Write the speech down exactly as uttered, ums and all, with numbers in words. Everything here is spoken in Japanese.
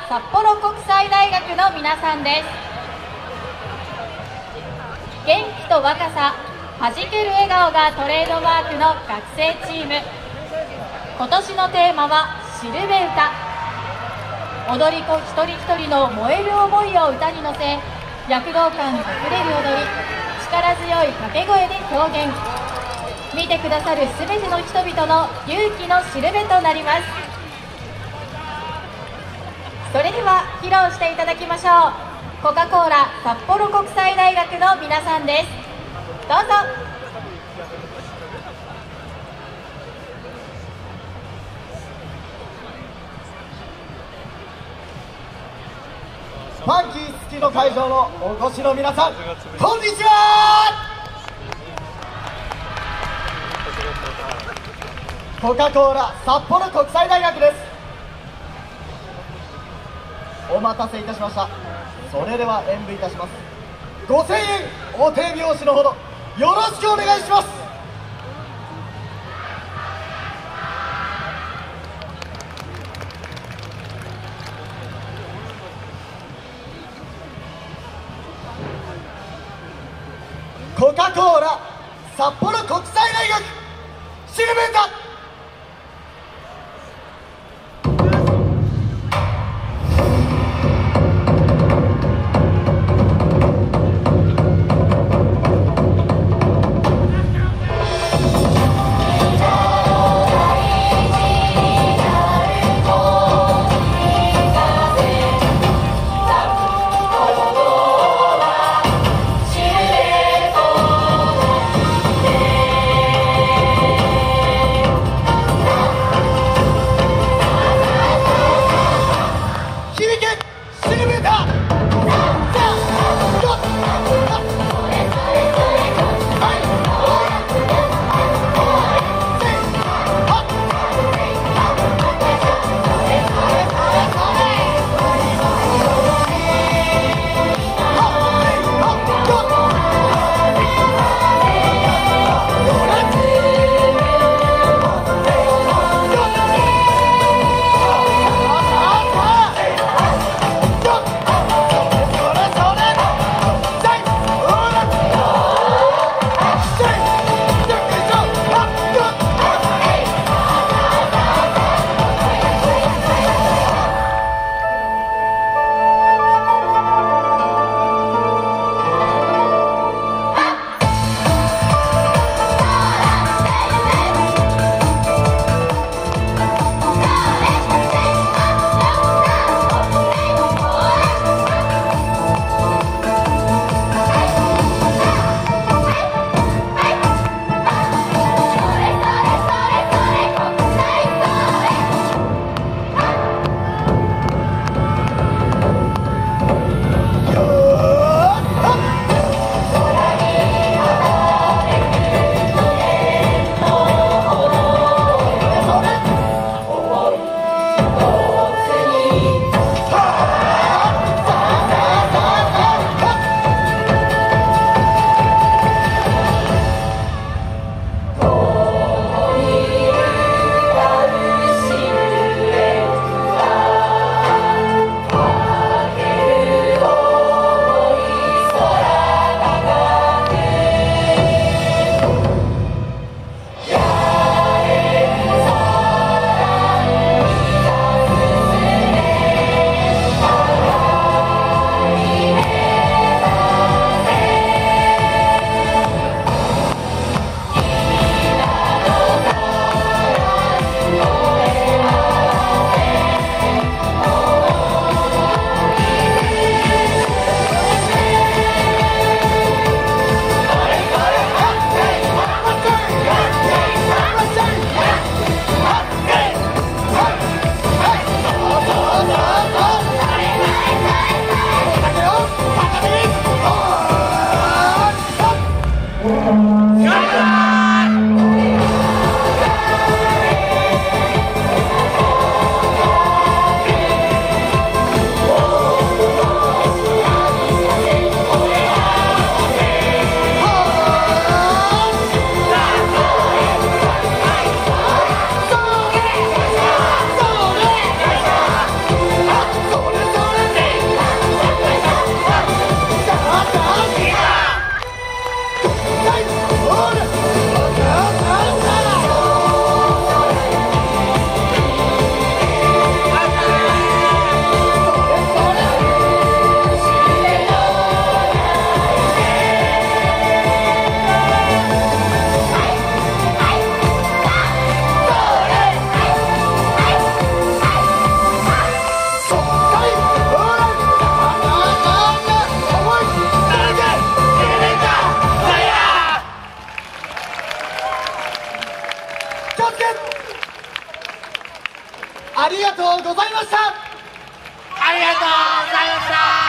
札幌国際大学の皆さんです。元気と若さ、はじける笑顔がトレードマークの学生チーム。今年のテーマはしるべ歌。踊り子一人一人の燃える思いを歌に乗せ、躍動感あふれる踊り、力強い掛け声で表現。見てくださるすべての人々の勇気のしるべとなります。それでは披露していただきましょう。コカ・コーラ札幌国際大学の皆さんです。どうぞ。 ファンキー好きの会場のお越しの皆さん、こんにちは。コカ・コーラ札幌国際大学です。お待たせいたしました。それでは演舞いたします。ごせんえんお手拍子のほどよろしくお願いします。コカ・コーラ札幌国際大学しるべ歌。 Yeah. ありがとうございました。 ありがとうございました。